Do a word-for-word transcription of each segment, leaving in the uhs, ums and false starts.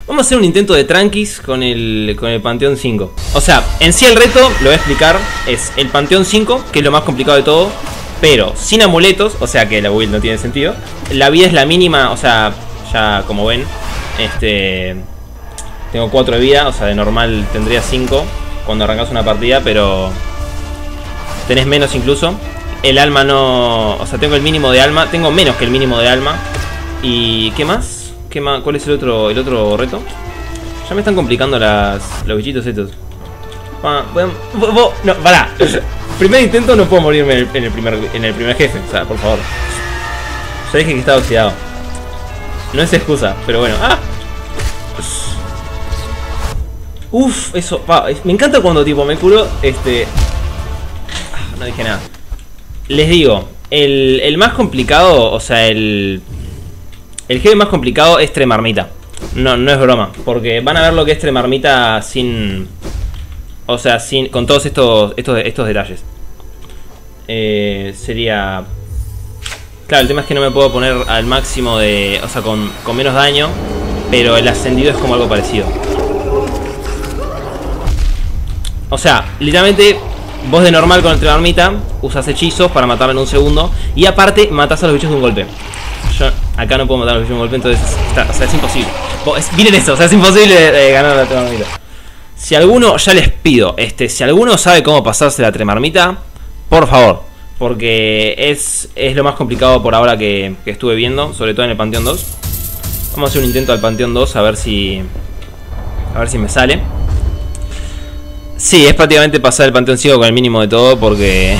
Vamos a hacer un intento de tranquis con el, con el Panteón cinco. O sea, en sí el reto, lo voy a explicar, es el Panteón cinco, que es lo más complicado de todo, pero sin amuletos, o sea que la build no tiene sentido. La vida es la mínima, o sea, ya como ven, este... tengo cuatro de vida, o sea de normal tendría cinco cuando arrancas una partida, pero tenés menos incluso. El alma no... o sea, tengo el mínimo de alma, tengo menos que el mínimo de alma. ¿Y qué más? ¿Qué más? ¿Cuál es el otro, el otro reto? Ya me están complicando las, los bichitos estos. Ah, bueno, no, pará. Primer intento, no puedo morirme en el, en el, primer, en el primer jefe, o sea, por favor. Ya dije que estaba oxidado. No es excusa, pero bueno. ¡Ah! Uf, eso, pa, me encanta cuando tipo me curo, este... ah, no dije nada. Les digo, el, el más complicado, o sea, el... el jefe más complicado es Tremarmita. No, no es broma, porque van a ver lo que es Tremarmita sin... o sea, sin con todos estos, estos, estos detalles. Eh, sería... claro, el tema es que no me puedo poner al máximo de... o sea, con, con menos daño, pero el ascendido es como algo parecido. O sea, literalmente vos de normal con el Tremarmita usas hechizos para matarlo en un segundo. Y aparte matás a los bichos de un golpe. Yo acá no puedo matar a los bichos de un golpe, entonces está, o sea, es imposible. Es, miren eso, o sea, es imposible eh, ganar la Tremarmita. Si alguno, ya les pido, este, si alguno sabe cómo pasarse la Tremarmita, por favor, porque es, es lo más complicado por ahora que, que estuve viendo, sobre todo en el Panteón dos. Vamos a hacer un intento al Panteón dos a ver si a ver si me sale. Sí, es prácticamente pasar el Panteón cinco con el mínimo de todo, porque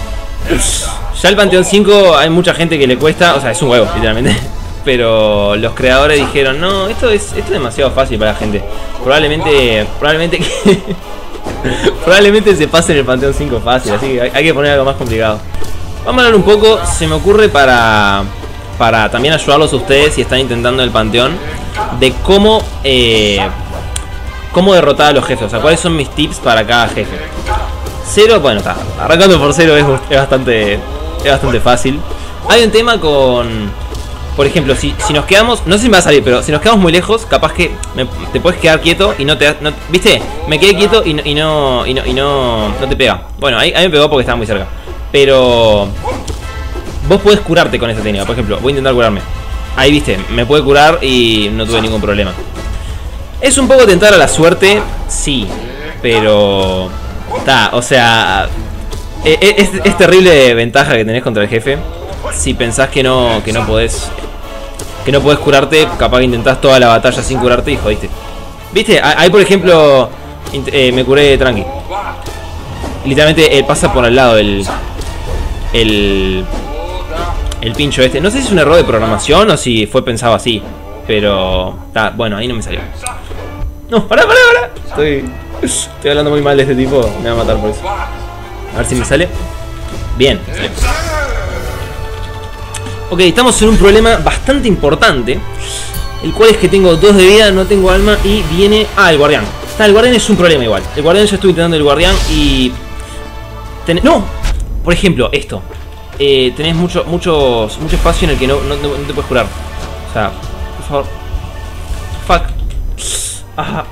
ya el Panteón cinco hay mucha gente que le cuesta, o sea, es un huevo, literalmente. Pero los creadores dijeron, no, esto es, esto es demasiado fácil para la gente. Probablemente, probablemente que probablemente se pase en el Panteón cinco fácil, así que hay, hay que poner algo más complicado. Vamos a hablar un poco, se me ocurre para, para también ayudarlos a ustedes si están intentando el Panteón, de cómo... Eh, cómo derrotar a los jefes, o sea, cuáles son mis tips para cada jefe. Cero, bueno, está, arrancando por cero es, es bastante es bastante fácil. Hay un tema con, por ejemplo, si, si nos quedamos, no sé si me va a salir, pero si nos quedamos muy lejos, capaz que me, te puedes quedar quieto y no te, no, ¿viste? Me quedé quieto y, y, no, y, no, y no, no te pega. Bueno, ahí, ahí me pegó porque estaba muy cerca. Pero vos podés curarte con esa técnica, por ejemplo, voy a intentar curarme. Ahí, viste, me puede curar y no tuve ningún problema. Es un poco tentar a la suerte, sí, pero... ta, o sea... Es, es, es terrible ventaja que tenés contra el jefe. Si pensás que no, que no podés... que no podés curarte, capaz que intentás toda la batalla sin curarte y jodiste. ¿Viste? Ahí, por ejemplo, eh, me curé tranqui. Literalmente él pasa por al lado el... El... el pincho este. No sé si es un error de programación o si fue pensado así. Pero... ta, bueno, ahí no me salió. No, pará, pará, pará. Estoy, estoy hablando muy mal de este tipo. Me va a matar por eso. A ver si me sale. Bien, salió. Ok, estamos en un problema bastante importante. El cual es que tengo dos de vida, no tengo alma y viene... ah, el guardián. Está, el guardián es un problema igual. El guardián, ya estuve intentando el guardián y... Ten... no, por ejemplo, esto. Eh, tenés mucho, mucho, mucho espacio en el que no, no, no te puedes curar. O sea, por favor. Fuck. Ajá.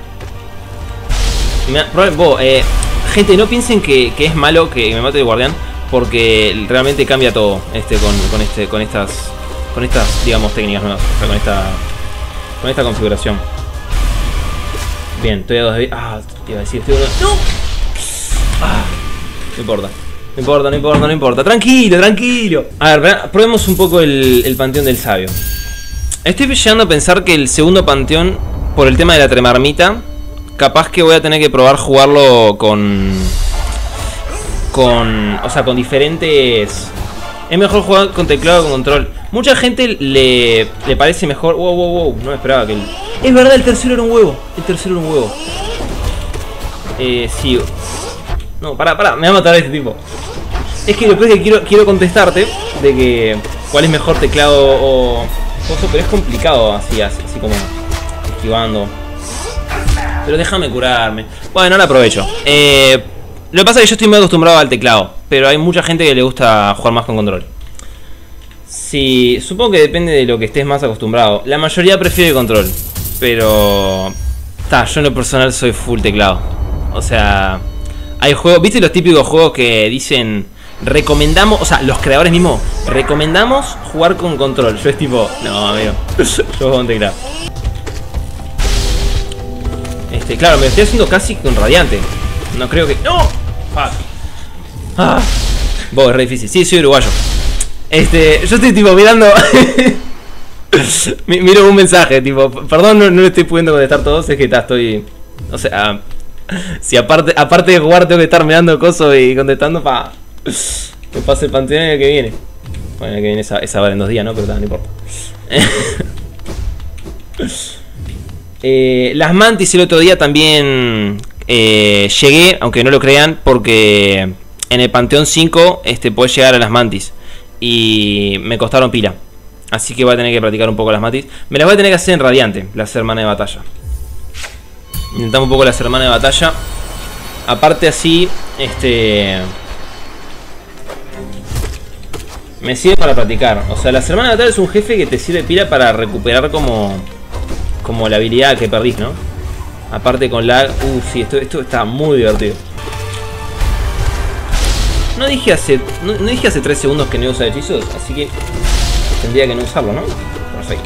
Bo, eh, gente, no piensen que, que es malo que me mate el guardián, porque realmente cambia todo este con, con este con estas con estas digamos técnicas nuevas, o sea, con esta con esta configuración. Bien, estoy a dos de... ah, te iba a decir, estoy a dos... no. Ah, no importa. No importa, no importa, no importa. Tranquilo, tranquilo. A ver, probemos un poco el, el Panteón del Sabio. Estoy llegando a pensar que el segundo Panteón, por el tema de la Tremarmita, capaz que voy a tener que probar jugarlo con... Con... o sea, con diferentes... Es mejor jugar con teclado que con control. Mucha gente le, le parece mejor... Wow, wow, wow. No me esperaba que el... Es verdad, el tercero era un huevo. El tercero era un huevo. Eh, sí. No, pará, pará. Me va a matar a este tipo. Es que lo peor es que quiero, quiero contestarte de que... ¿cuál es mejor, teclado o... cosa? Pero es complicado así, así, así como... esquivando. Pero déjame curarme. Bueno, ahora aprovecho. Eh... Lo que pasa es que yo estoy muy acostumbrado al teclado, pero hay mucha gente que le gusta jugar más con control. Sí, supongo que depende de lo que estés más acostumbrado. La mayoría prefiere control. Pero... Ta, yo en lo personal soy full teclado. O sea... Hay juegos... ¿Viste los típicos juegos que dicen... Recomendamos... O sea, los creadores mismos... Recomendamos jugar con control. Yo es tipo... No, amigo. Yo juego con teclado. Este, claro, me lo estoy haciendo casi con radiante. No creo que... ¡No! Fuck. Ah. Vos, es re difícil. Sí, soy uruguayo. Este, yo estoy tipo mirando. Miro un mensaje, tipo, perdón, no, no le estoy pudiendo contestar todos, es que está, estoy. O sea, si aparte, aparte de jugar tengo que estar mirando cosas y contestando, pa. Me pase el panteón el que viene. Bueno, el que viene esa, esa vale en dos días, ¿no? Pero no, no importa. eh, las mantis el otro día también eh, llegué, aunque no lo crean, porque en el Panteón cinco este, podés llegar a las mantis. Y me costaron pila. Así que voy a tener que practicar un poco las mantis. Me las voy a tener que hacer en radiante, las hermanas de batalla. Intentamos un poco las hermanas de batalla. Aparte así, este... me sirve para practicar. O sea, las hermanas de batalla es un jefe que te sirve pila para recuperar como... como la habilidad que perdís, ¿no? Aparte con lag... Uh, sí, esto, esto está muy divertido. No dije hace no, no dije hace tres segundos que no iba a usar hechizos, así que tendría que no usarlo, ¿no? Perfecto.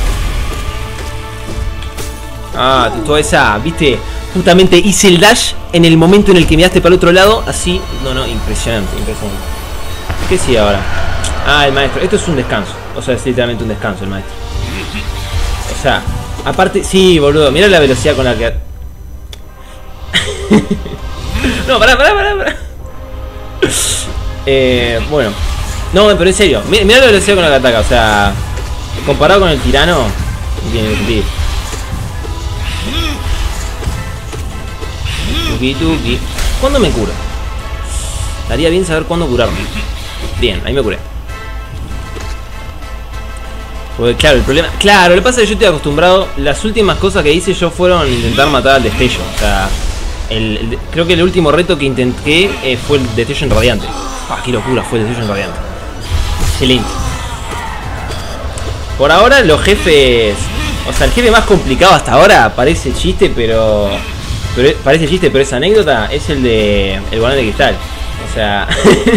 Ah, toda esa, viste, justamente hice el dash en el momento en el que miraste para el otro lado, así, no, no, impresionante, impresionante. ¿Qué sigue ahora? Ah, el maestro, esto es un descanso, o sea, es literalmente un descanso el maestro. O sea, aparte, sí, boludo, mira la velocidad con la que... No, pará, pará, pará, pará. Eh, bueno, no, pero en serio, mira, mira la velocidad con la que ataca, o sea, comparado con el tirano, tiene sentido. Tuki tuki. ¿Cuándo me curo? Daría bien saber cuándo curarme. Bien, ahí me curé. Porque claro, el problema... Claro, lo que pasa es que yo estoy acostumbrado... Las últimas cosas que hice yo fueron intentar matar al destello. O sea, el, el, creo que el último reto que intenté eh, fue el destello en radiante. Ah, qué locura, fue el destello en radiante. Excelente. Por ahora los jefes... O sea, el jefe más complicado hasta ahora parece chiste, pero... pero parece chiste, pero es anécdota. Es el de... El volante de cristal. O sea...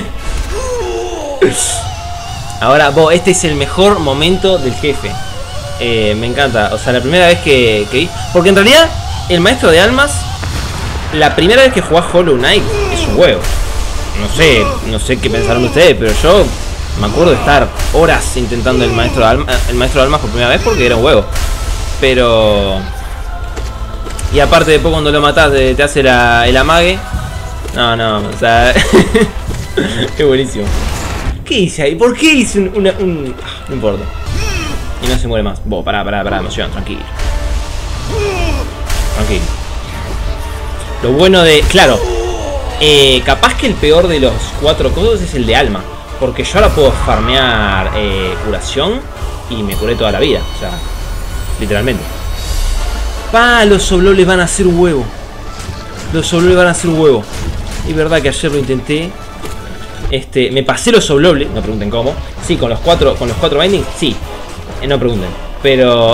Ahora, vos, este es el mejor momento del jefe. Eh, me encanta. O sea, la primera vez que, que vi... Porque en realidad, el maestro de almas... La primera vez que jugás Hollow Knight es un huevo. No sé, no sé qué pensaron ustedes, pero yo me acuerdo de estar horas intentando el maestro de almas, el maestro de almas por primera vez porque era un huevo. Pero... Y aparte después cuando lo matás te, te hace la, el amague. No, no, o sea... Es buenísimo. ¿Qué hice ahí? ¿Por qué hice un, una, un... No importa. Y no se muere más. Vos, pará, pará, pará, emoción, tranquilo. Tranquilo. Lo bueno de... Claro. Eh, capaz que el peor de los cuatro codos es el de alma. Porque yo ahora puedo farmear eh, curación y me curé toda la vida. O sea, literalmente. Pa, los sobloles van a hacer un huevo. Los sobloles van a hacer un huevo. Es verdad que ayer lo intenté. Este, me pasé los soblobles, no pregunten cómo. Sí, con los cuatro, con los cuatro bindings, sí. Eh, no pregunten. Pero.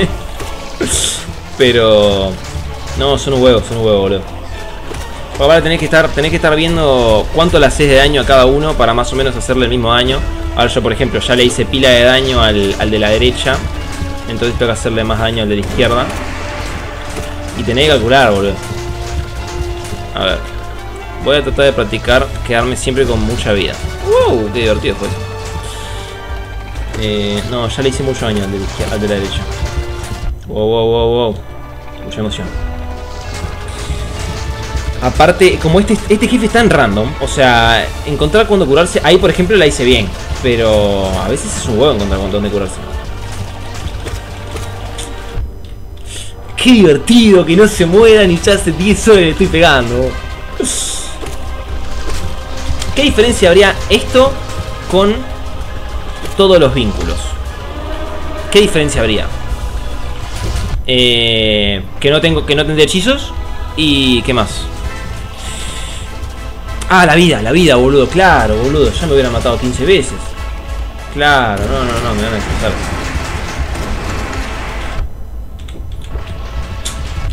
Pero. No, son un huevo, son un huevo, boludo. Ahora tenés que estar, tenés que estar viendo cuánto le haces de daño a cada uno para más o menos hacerle el mismo daño. Ahora yo, por ejemplo, ya le hice pila de daño al, al de la derecha. Entonces tengo que hacerle más daño al de la izquierda. Y tenés que calcular, boludo. A ver. Voy a tratar de practicar quedarme siempre con mucha vida. ¡Wow! ¡Qué divertido fue! Eh, no, ya le hice mucho daño al de la izquierda, al de la derecha. ¡Wow, wow, wow, wow! Mucha emoción. Aparte, como este, este jefe es tan random, o sea, encontrar cuándo curarse, ahí por ejemplo la hice bien. Pero a veces es un huevo encontrar cuándo curarse. ¡Qué divertido! Que no se mueran y ya hace diez horas le estoy pegando. ¿Qué diferencia habría esto con todos los vínculos? ¿Qué diferencia habría? Eh, que no tengo, que no tendré hechizos. ¿Y qué más? Ah, la vida, la vida, boludo. Claro, boludo, ya me hubieran matado quince veces. Claro, no, no, no, me van a expulsar.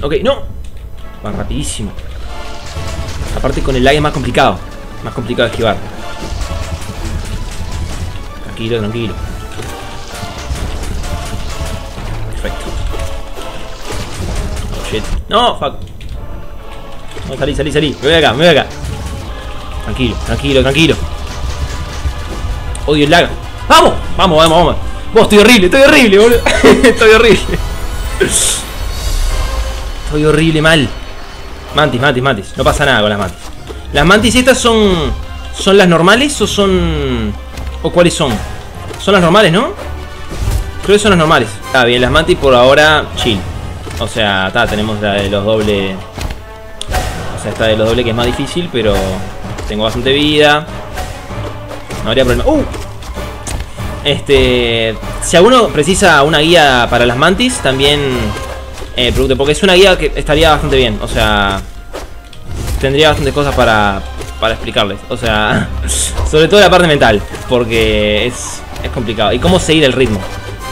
Ok, no. Va rapidísimo. Aparte con el lag es más complicado. Más complicado de esquivar. Tranquilo, tranquilo. Perfecto. Oh, shit. No, fuck. No, salí, salí, salí. Me voy acá, me voy acá. Tranquilo, tranquilo, tranquilo. Odio el lag. ¡Vamos! Vamos, vamos, vamos. Vos, estoy horrible, estoy horrible, boludo. Estoy horrible. Estoy horrible, mal. Mantis, mantis, mantis. No pasa nada con las mantis. Las mantis estas son... ¿Son las normales o son...? ¿O cuáles son? Son las normales, ¿no? Creo que son las normales. Está bien, las mantis por ahora, chill. O sea, está, tenemos la de los doble... O sea, esta de los doble que es más difícil, pero... Tengo bastante vida. No habría problema. ¡Uh! Este... Si alguno precisa una guía para las mantis, también... Eh, pregunte, porque es una guía que estaría bastante bien. O sea... Tendría bastantes cosas para... Para explicarles. O sea... Sobre todo la parte mental. Porque es... Es complicado. Y cómo seguir el ritmo.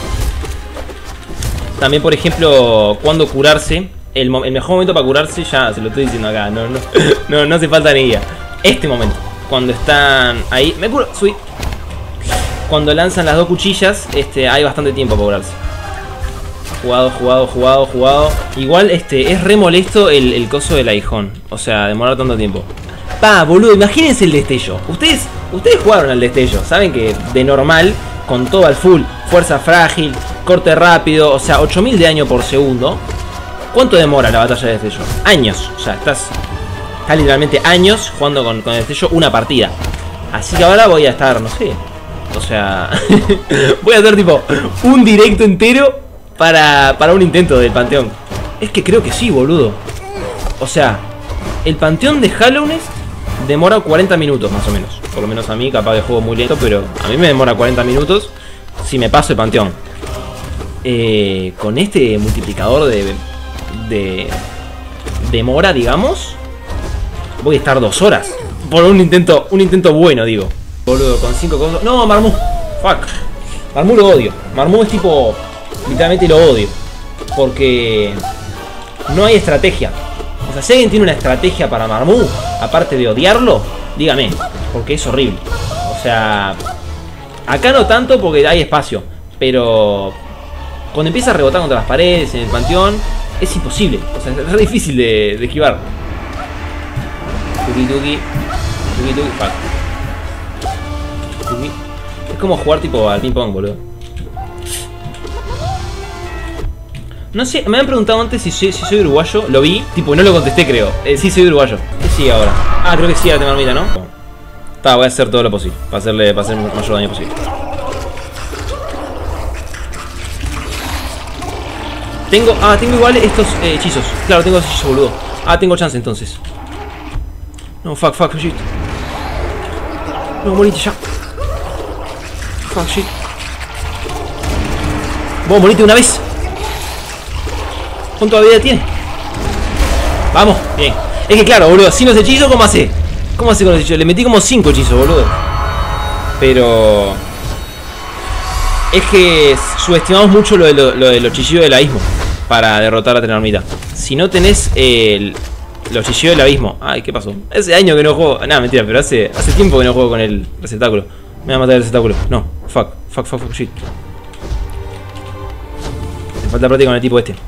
También, por ejemplo... Cuando curarse... El, mo el mejor momento para curarse, ya se lo estoy diciendo acá. No, no, no, no hace falta ni guía. Este momento. Cuando están ahí... Me curo... Subí. Cuando lanzan las dos cuchillas, este, hay bastante tiempo para curarse. Jugado, jugado, jugado, jugado. Igual, este, es re molesto el, el coso del aguijón. O sea, demorar tanto tiempo. Pa, boludo, imagínense el destello. Ustedes, ustedes jugaron al destello. Saben que de normal, con todo al full, fuerza frágil, corte rápido, o sea, ocho mil de daño por segundo. ¿Cuánto demora la batalla de destello? Años. O sea, estás, estás literalmente años jugando con, con el destello una partida. Así que ahora voy a estar, no sé... O sea, voy a hacer tipo un directo entero para, para un intento del Panteón. Es que creo que sí, boludo. O sea, el Panteón de Hallownest demora cuarenta minutos más o menos. Por lo menos a mí, capaz de juego muy lento, pero a mí me demora cuarenta minutos si me paso el Panteón. Eh, con este multiplicador de, de demora, digamos, voy a estar dos horas. Por un intento, un intento bueno, digo. Boludo, con cinco cosas... No, Marmú. Fuck. Marmú lo odio. Marmú es tipo... Literalmente lo odio. Porque... No hay estrategia. O sea, si alguien tiene una estrategia para Marmú, aparte de odiarlo, dígame. Porque es horrible. O sea... Acá no tanto porque hay espacio. Pero... Cuando empieza a rebotar contra las paredes en el Panteón, es imposible. O sea, es re difícil de, de esquivar. Tuki tuki. Tuki tuki. Fuck. Es como jugar tipo al ping pong, boludo. No sé, me han preguntado antes si soy, si soy uruguayo. Lo vi, tipo, no lo contesté, creo. eh, Sí, soy uruguayo. ¿Qué sigue ahora? Ah, creo que sí, ahora tengo marmita, ¿no? Está, voy a hacer todo lo posible para hacerle, para hacer el mayor daño posible. Tengo, ah, tengo igual estos eh, hechizos. Claro, tengo hechizos, boludo. Ah, tengo chance entonces. No, fuck, fuck, shit. No, morite ya. Fuck, shit. Vos morite una vez. ¿Cuánto vida tiene? Vamos, bien. Es que claro, boludo, sin los hechizos, ¿cómo hace? ¿Cómo hace con los hechizos? Le metí como cinco hechizos, boludo. Pero... Es que subestimamos mucho lo de, lo, lo de los chillidos del abismo para derrotar a la Trenormita. Si no tenés el, los chillidos del abismo... Ay, ¿qué pasó? Hace años que no juego... Nada, mentira, pero hace, hace tiempo que no juego con el receptáculo. Me va a matar el receptáculo. No, fuck, fuck, fuck, fuck, shit. Me falta práctica con el tipo este.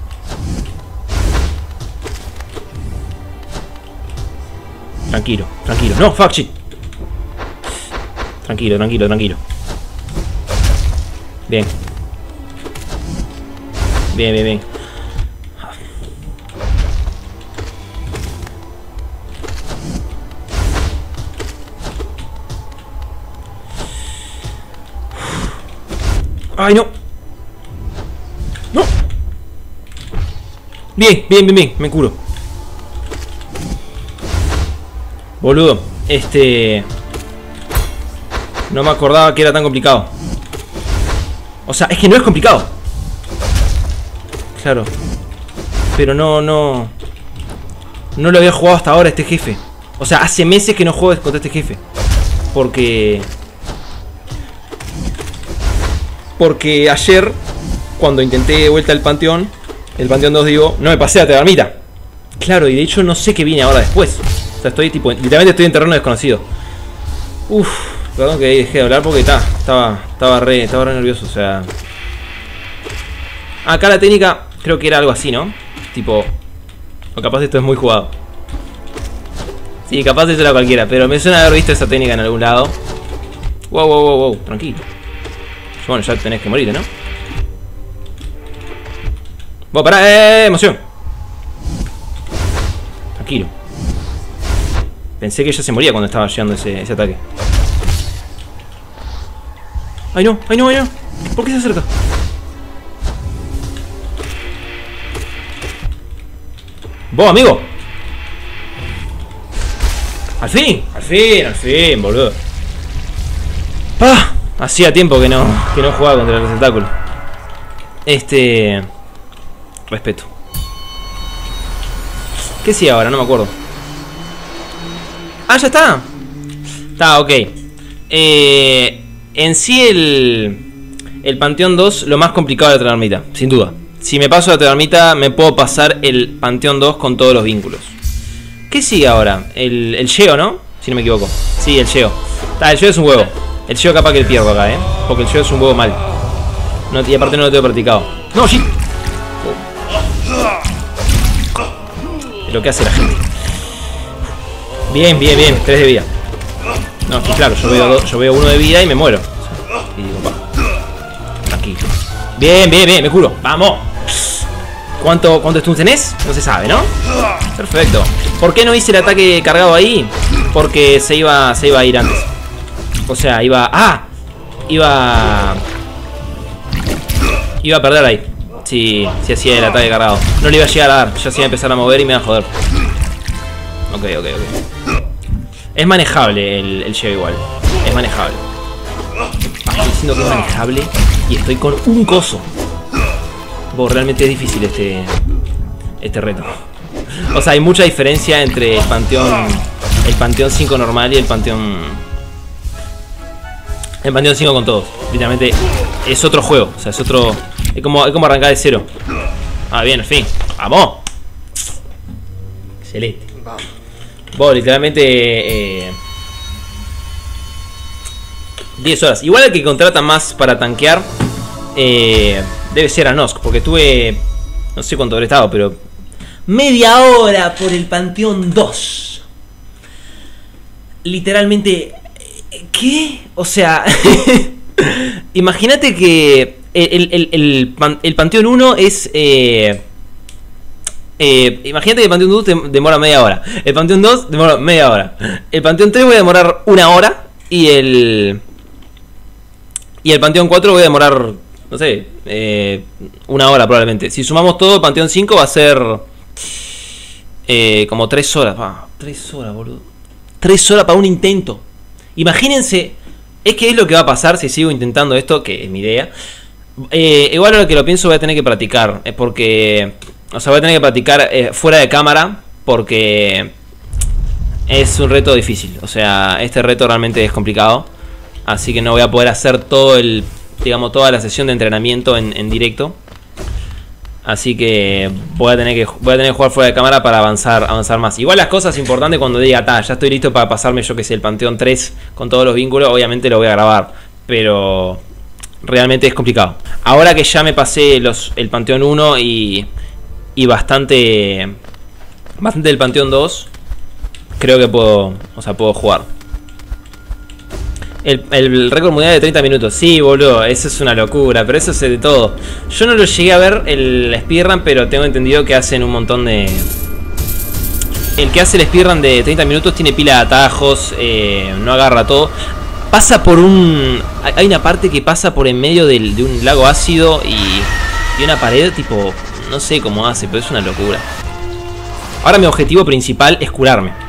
Tranquilo, tranquilo. No, fuck, shit. Tranquilo, tranquilo, tranquilo. Bien. Bien, bien, bien. Ay, no. No. Bien, bien, bien, bien. Me curo. Boludo. Este... No me acordaba que era tan complicado. O sea, es que no es complicado. Claro. Pero no, no... No lo había jugado hasta ahora este jefe. O sea, hace meses que no juego contra este jefe. Porque... Porque ayer, cuando intenté de vuelta al Panteón, El Panteón dos, digo. No me pasé a Termita. Claro, y de hecho no sé qué viene ahora después. O sea, estoy tipo... Literalmente estoy en terreno desconocido. Uff. Perdón que dejé de hablar porque ta, estaba, estaba, re, estaba re nervioso. O sea... Acá la técnica creo que era algo así, ¿no? Tipo... O capaz esto es muy jugado. Sí, capaz eso era cualquiera. Pero me suena haber visto esa técnica en algún lado. Wow, wow, wow, wow. Tranquilo. Bueno, ya tenés que morir, ¿no? Bueno, pará, eh, emoción. Tranquilo. Pensé que ella se moría cuando estaba llegando ese, ese ataque. Ay no, ay no, ay no. ¿Por qué se acerca? Vos, amigo. Al fin, al fin, al fin, boludo. Ah, hacía tiempo que no, que no jugaba contra el receptáculo. Este... Respeto. ¿Qué sigue ahora? No me acuerdo. Ah, ya está. Está, ok. Eh, en sí el... El Panteón dos, lo más complicado de la Termita, sin duda. Si me paso la Termita, me puedo pasar el Panteón dos con todos los vínculos. ¿Qué sigue ahora? El, el Geo, ¿no? Si no me equivoco. Sí, el Geo. Está, el Geo es un huevo. El Geo capaz que el pierdo acá, ¿eh? Porque el Geo es un huevo mal. No, y aparte no lo tengo practicado. ¡No, shit! Lo que hace la gente. Bien, bien, bien. tres de vida. No, es que claro, yo veo, dos, yo veo uno de vida y me muero. Y digo, va. Aquí. Bien, bien, bien, me curo. ¡Vamos! ¿Cuánto, cuánto stun tenés? No se sabe, ¿no? Perfecto. ¿Por qué no hice el ataque cargado ahí? Porque se iba, se iba a ir antes. O sea, iba... ¡Ah! Iba... Iba a perder ahí. Si, si hacía el ataque cargado. No le iba a llegar a dar. Ya se iba a empezar a mover y me iba a joder. Ok, ok, ok. Es manejable el, el Geo igual. Es manejable. Estoy diciendo que es manejable y estoy con un coso. Vos, realmente es difícil este este reto. O sea, hay mucha diferencia entre el Panteón el Panteón cinco normal y el Panteón el Panteón cinco con todos. Literalmente es otro juego. O sea, es otro... Es como, es como arrancar de cero. Ah, bien, al fin. ¡Vamos! Excelente. Vos, literalmente... Eh, diez horas. Igual el que contrata más para tanquear eh, debe ser a Nosk, porque tuve... No sé cuánto habré estado, pero... Media hora por el Panteón dos. Literalmente... ¿Qué? O sea... Imagínate que... El, el, el, el, el Panteón uno es... Eh, eh, imagínate que el Panteón dos demora media hora. El Panteón dos demora media hora. El Panteón tres voy a demorar una hora. Y el... Y el Panteón cuatro voy a demorar... No sé... Eh, una hora probablemente. Si sumamos todo, el Panteón cinco va a ser... Eh, como tres horas. Ah, tres horas, boludo. tres horas para un intento. Imagínense... Es que es lo que va a pasar si sigo intentando esto, que es mi idea. Eh, igual ahora que lo pienso voy a tener que practicar. Es porque... O sea, voy a tener que practicar eh, fuera de cámara. Porque... Es un reto difícil. O sea, este reto realmente es complicado. Así que no voy a poder hacer todo el... Digamos, toda la sesión de entrenamiento en, en directo. Así que voy a tener que voy a tener que jugar fuera de cámara para avanzar avanzar más. Igual las cosas importantes cuando diga, ta, ya estoy listo para pasarme, yo que sé, el Panteón tres con todos los vínculos, obviamente lo voy a grabar. Pero realmente es complicado. Ahora que ya me pasé los, el Panteón uno y, y bastante, bastante del Panteón dos, creo que puedo, o sea, puedo jugar. El, el récord mundial de treinta minutos. Sí, boludo, eso es una locura. Pero eso es de todo. Yo no lo llegué a ver el speedrun, pero tengo entendido que hacen un montón de... El que hace el speedrun de treinta minutos tiene pila de atajos, eh, no agarra todo. Pasa por un... Hay una parte que pasa por en medio del, de un lago ácido y, y una pared tipo... No sé cómo hace, pero es una locura. Ahora mi objetivo principal es curarme.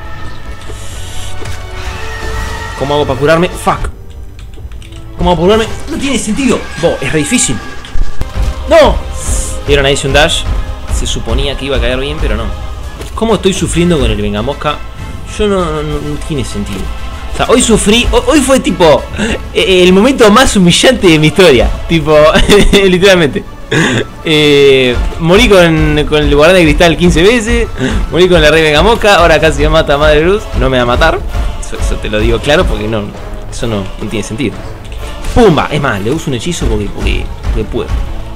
¿Cómo hago para curarme? Fuck. ¿Cómo hago para curarme? No tiene sentido. Bo, es re difícil. ¡No! Vieron ahí hice un dash. Se suponía que iba a caer bien, pero no. ¿Cómo estoy sufriendo con el vengamosca? Yo no, no, no, no tiene sentido. O sea, hoy sufrí. Hoy fue tipo el momento más humillante de mi historia. Tipo, literalmente. eh, morí con, con el guardián de cristal quince veces. Morí con la reina Gamoca. Ahora casi me mata Madre Luz. No me va a matar. Eso, eso te lo digo claro porque no, eso no, no tiene sentido. ¡Pumba! Es más, le uso un hechizo porque, porque, porque puedo.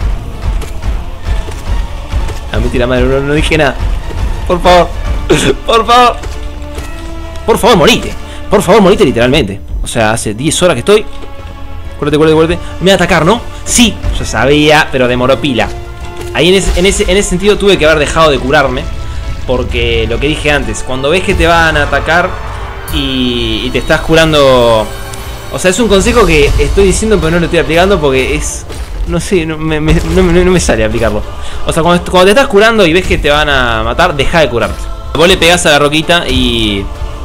A mí tira madre, no, no dije nada. Por favor. Por favor. Por favor, morite. Por favor, morite literalmente. O sea, hace diez horas que estoy. Cuérdate, cuérdate, cuérdate. Me va a atacar, ¿no? Sí, yo sabía, pero demoró pila. Ahí en ese, en, ese, en ese sentido tuve que haber dejado de curarme. Porque lo que dije antes, cuando ves que te van a atacar y, y te estás curando... O sea, es un consejo que estoy diciendo pero no lo estoy aplicando porque es... No sé, no me, me, no, no me sale aplicarlo. O sea, cuando, cuando te estás curando y ves que te van a matar, deja de curarte. Vos le pegás a la roquita y...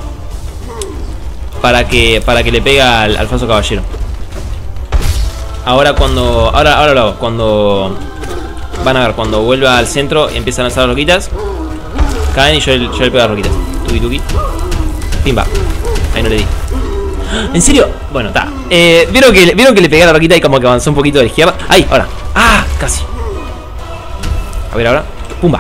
Para que, para que le pega al, al falso caballero. Ahora cuando... Ahora, ahora lo hago. Cuando... Van a ver, cuando vuelva al centro y empiezan a lanzar las roquitas. Caen y yo, yo le pego a las roquitas. Tuki tuki. Pimba. Ahí no le di. ¿En serio? Bueno, está. Eh, ¿vieron, que, ¿Vieron que le pegué a la roquita y como que avanzó un poquito de la izquierda? ¡Ahí! Ahora. ¡Ah! Casi. A ver ahora. ¡Pumba!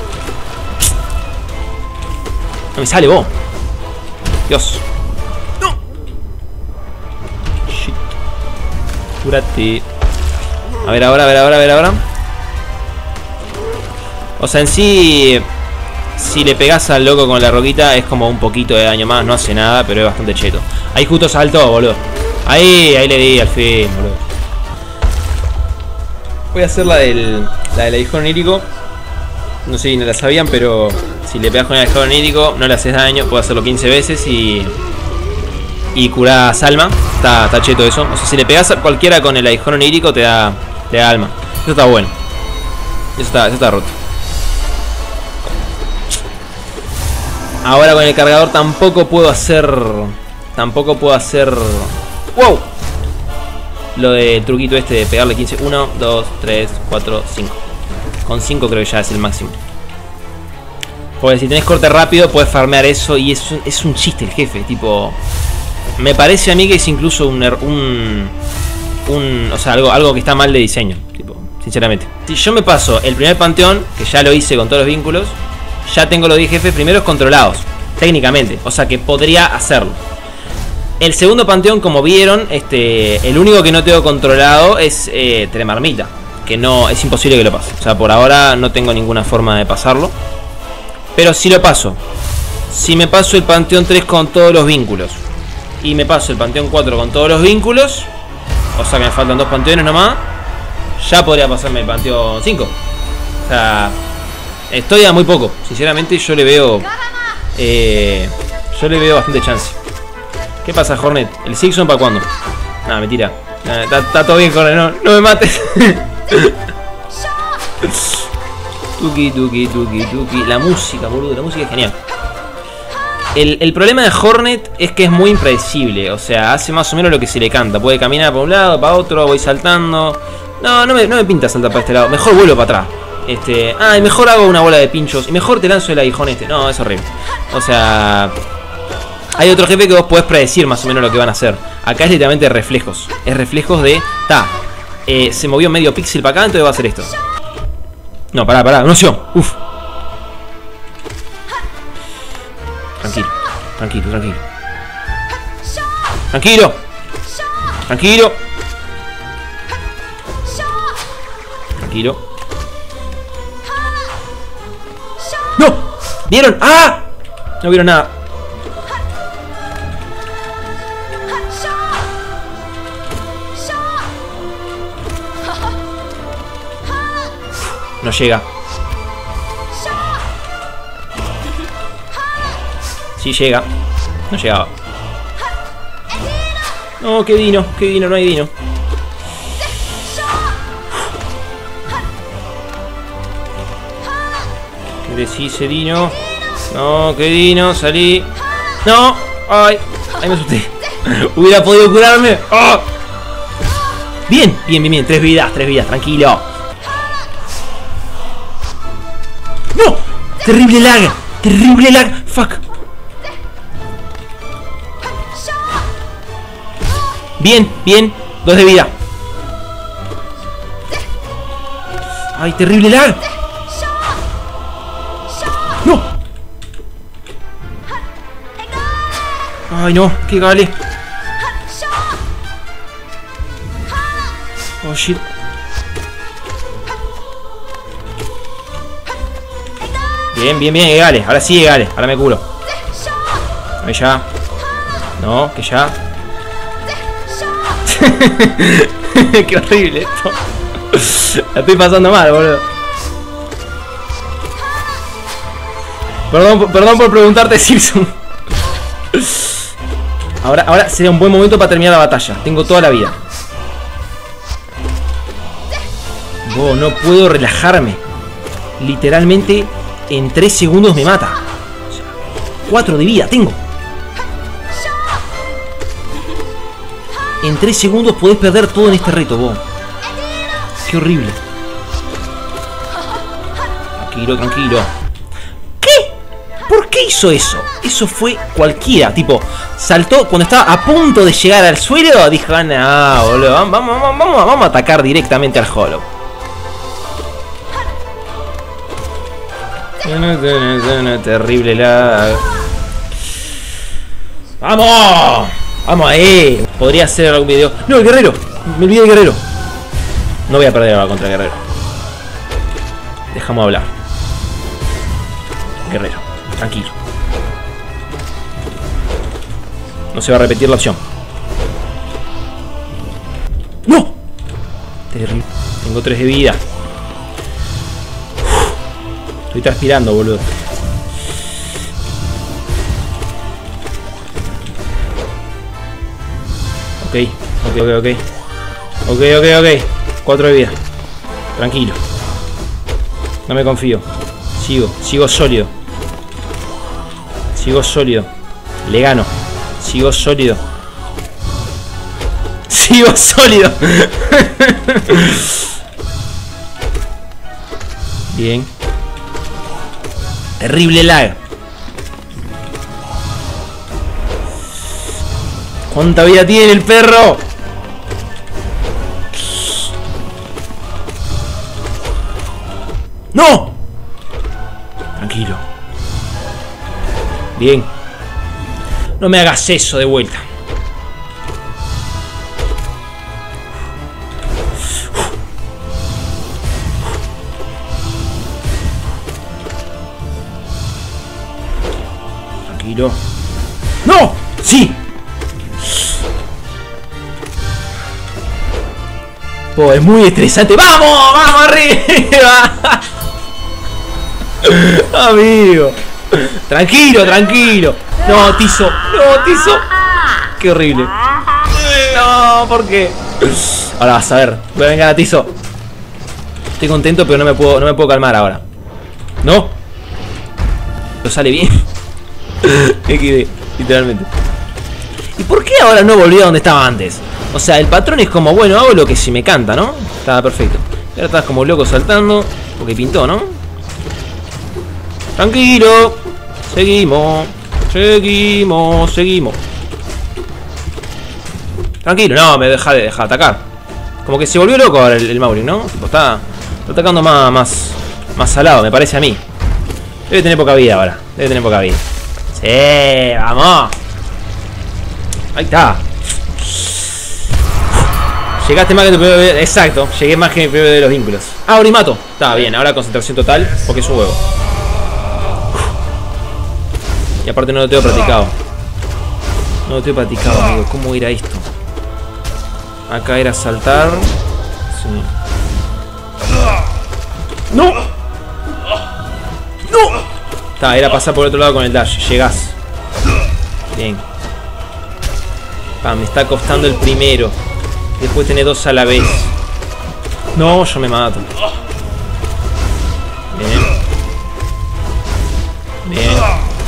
No me sale, vos. Dios. ¡No! Shit. Cúrate. A ver ahora, a ver ahora, a ver ahora. O sea, en sí... Si le pegas al loco con la roquita es como un poquito de daño más, no hace nada, pero es bastante cheto. Ahí justo saltó, boludo. Ahí, ahí le di al fin, boludo. Voy a hacer la del, la del aguijón onírico. No sé si no la sabían, pero si le pegas con el aguijón onírico no le haces daño. Puedo hacerlo quince veces y... Y curás alma. Está, está cheto eso. O sea, si le pegas a cualquiera con el aguijón onírico te da, te da alma. Eso está bueno. Eso está, eso está roto. Ahora con el cargador tampoco puedo hacer... Tampoco puedo hacer... ¡Wow! Lo del truquito este de pegarle quince. uno, dos, tres, cuatro, cinco. Con cinco creo que ya es el máximo. Porque si tenés corte rápido puedes farmear eso. Y es un, es un chiste el jefe. Tipo... Me parece a mí que es incluso un... un, un o sea, algo, algo que está mal de diseño. Tipo, sinceramente. Si yo me paso el primer panteón, que ya lo hice con todos los vínculos... Ya tengo los diez jefes primeros controlados, técnicamente, o sea que podría hacerlo. El segundo panteón, como vieron, este, el único que no tengo controlado es eh, Telemarmita, que no, es imposible que lo pase. O sea, por ahora no tengo ninguna forma de pasarlo. Pero si lo paso, si me paso el panteón tres con todos los vínculos y me paso el panteón cuatro con todos los vínculos, o sea que me faltan dos panteones nomás, ya podría pasarme el panteón cinco. O sea... Estoy a muy poco, sinceramente yo le veo eh, Yo le veo bastante chance. ¿Qué pasa, Hornet? ¿El Sixon para cuándo? Nada, mentira. Está todo bien, Hornet, no, no me mates. Tuki, tuki, tuki, tuki. La música, boludo, la música es genial. El, el problema de Hornet es que es muy impredecible. O sea, hace más o menos lo que se le canta. Puede caminar para un lado, para otro, voy saltando. No, no me, no me pinta saltar para este lado. Mejor vuelo para atrás. Este, ah, y mejor hago una bola de pinchos. Y mejor te lanzo el aguijón este. No, es horrible. O sea, hay otro jefe que vos podés predecir más o menos lo que van a hacer. Acá es literalmente reflejos. Es reflejos de, ta, eh, se movió medio píxel para acá, entonces va a hacer esto. No, pará, pará, noción. Uf. Tranquilo, tranquilo, tranquilo. Tranquilo. Tranquilo. Tranquilo. ¡No! ¿Vieron? ¡Ah! No vieron nada. No llega. Sí llega. No llegaba. No, qué dino, qué dino, no hay dino. ¿Qué decís, dino? No, qué dino, salí. No, ay, ay, me asusté. Hubiera podido curarme. ¡Oh! Bien, bien, bien, bien. Tres vidas, tres vidas, tranquilo. ¡No! Terrible lag, terrible lag. Fuck. Bien, bien. Dos de vida. ¡Ay, terrible lag! ¡No! ¡Ay, no! ¡Qué gale! ¡Oh, shit! Bien, bien, bien, Gale. Ahora sí, Gale. Ahora me curo. Ahí ya. No, que ya. Qué horrible esto. La estoy pasando mal, boludo. Perdón, perdón por preguntarte, Simpson. Ahora, ahora sería un buen momento para terminar la batalla. Tengo toda la vida. Oh, no puedo relajarme. Literalmente en tres segundos me mata. O sea, cuatro de vida tengo. En tres segundos podés perder todo en este reto, vos. Qué horrible. Tranquilo, tranquilo. ¿Qué? ¿Por qué hizo eso? Eso fue cualquiera. Tipo, saltó cuando estaba a punto de llegar al suelo. Dijo, ah, no, boludo. Vamos, vamos, vamos, vamos a atacar directamente al Hollow. Terrible lag. ¡Vamos! ¡Vamos ahí! Podría hacer algún video. ¡No, el guerrero! Me olvidé del guerrero. No voy a perder ahora contra el guerrero. Dejamos hablar. Guerrero, tranquilo. No se va a repetir la opción. ¡No! Terrible. Tengo tres de vida. Estoy transpirando, boludo. Ok, ok, ok, ok. Ok, ok, ok. Cuatro de vida. Tranquilo. No me confío. Sigo, sigo sólido. Sigo sólido. Le gano. Sigo sólido. Sigo sólido. Bien. Terrible lag. ¿Cuánta vida tiene el perro? ¡No! Tranquilo. Bien. No me hagas eso de vuelta. Tranquilo. ¡No! ¡Sí! Oh, es muy estresante. ¡Vamos! ¡Vamos arriba! Amigo. Tranquilo, tranquilo. No, Tizo. No, Tizo. Qué horrible. No, ¿por qué? Ahora vas a ver. Voy a vengar a Tizo. Estoy contento, pero no me puedo, no me puedo calmar ahora. No. Lo sale bien. X D, literalmente. ¿Y por qué ahora no volví a donde estaba antes? O sea, el patrón es como, bueno, hago lo que si me canta, ¿no? Estaba perfecto. Ahora estás como loco saltando. Porque pintó, ¿no? Tranquilo. Seguimos. Seguimos, seguimos. Tranquilo, no, me deja de dejar atacar. Como que se volvió loco ahora el, el Mauri, ¿no? Tipo, está, está atacando más, más, más salado, me parece a mí. Debe tener poca vida ahora. Debe tener poca vida. Sí, vamos. Ahí está. Llegaste más que tu primer video. Exacto, llegué más que mi primer video de los vínculos. Ah, ahora y mato. Está bien, ahora concentración total. Porque es un huevo. Y aparte no lo tengo practicado. No lo tengo practicado, amigo. ¿Cómo ir a esto? Acá era saltar. Sí. ¡No! ¡No! Está, era pasar por el otro lado con el dash. Llegás. Bien. Pa, me está costando el primero. Después tenés dos a la vez. No, yo me mato. Bien. Bien.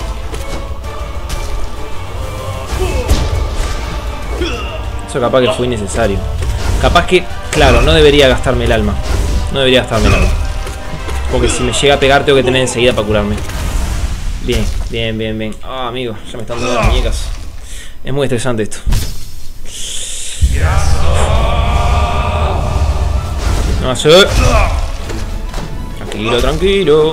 Eso capaz que fue innecesario. Capaz que, claro, no debería gastarme el alma. No debería gastarme el alma. Porque si me llega a pegar tengo que tener enseguida para curarme. Bien, bien, bien, bien. Ah, oh, amigo, ya me están dando las muñecas. Es muy estresante esto. No, se... Tranquilo, tranquilo.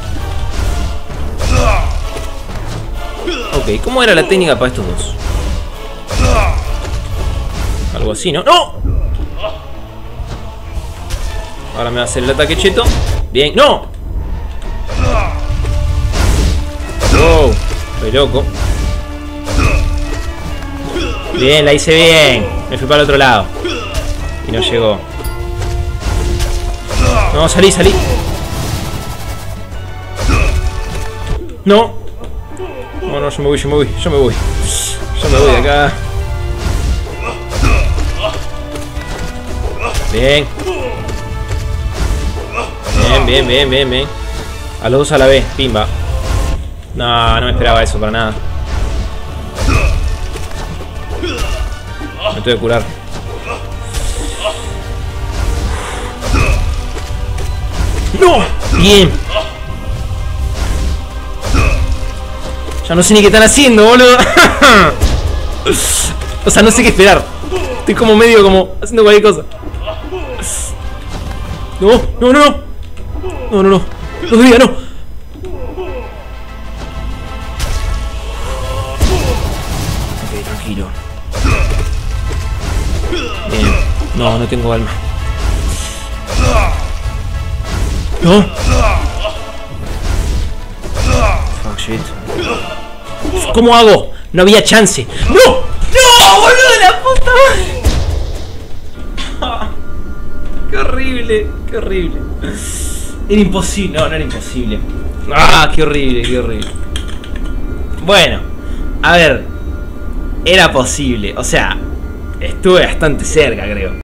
Ok, ¿cómo era la técnica para estos dos? Algo así, ¿no? ¡No! Ahora me va a hacer el ataque cheto. Bien, ¡no! ¡Wow! Estoy loco. Bien, la hice bien. Me fui para el otro lado. Y no llegó. No, salí, salí. No. No, no, yo me voy, yo me voy, yo me voy. Yo me voy de acá. Bien. Bien, bien, bien, bien, bien. A los dos a la vez, pimba. No, no me esperaba eso para nada. Me tengo que curar. ¡No! Bien. Ya no sé ni qué están haciendo, boludo. O sea, no sé qué esperar. Estoy como medio como haciendo cualquier cosa. No, no, no, no. No, no, no. No diría, no. Ok, tranquilo. Bien. No, no tengo alma. No. Fuck shit. ¿Cómo hago? No había chance. ¡No! ¡No, boludo! ¡La puta madre! ¡Qué horrible! ¡Qué horrible! Era imposible. No, no era imposible. ¡Ah! ¡Qué horrible! ¡Qué horrible! Bueno, a ver. Era posible. O sea, estuve bastante cerca, creo.